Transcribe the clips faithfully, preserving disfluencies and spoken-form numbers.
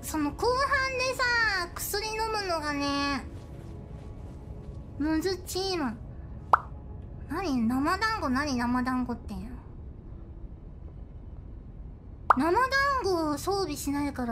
その後半でさ、薬飲むのがね、むずちーむ。何生団子何生団子って。生団子を装備しないから、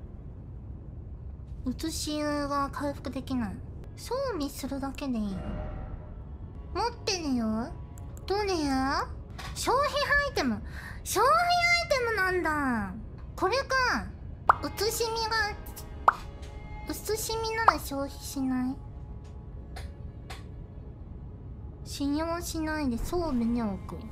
写しが回復できない。装備するだけでいい。持ってるよ。どれや？消費アイテム。消費アイテムなんだ。これか。写しみが、写しみなら消費しない。信用しないで装備に置く。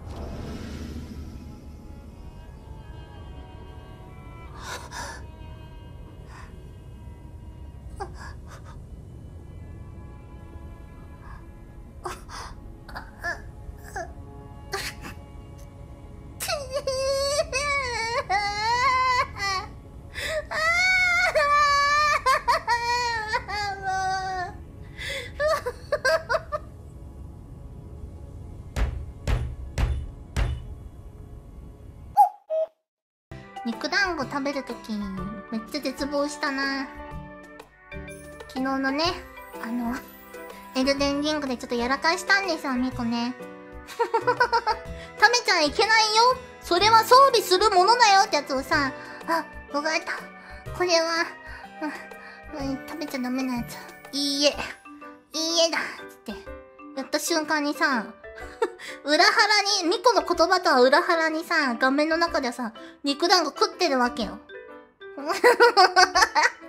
肉団子食べるときめっちゃ絶望したな。昨日のね、あのエルデンリングでちょっとやらかしたんですよ、ミコね。食べちゃいけないよ、それは装備するものだよってやつをさ、あ、わかった、これは、うん、食べちゃダメなやつ、いいえいいえだってやった瞬間にさ、裏腹に、ミコの言葉とは裏腹にさ、画面の中ではさ、肉団子食ってるわけよ。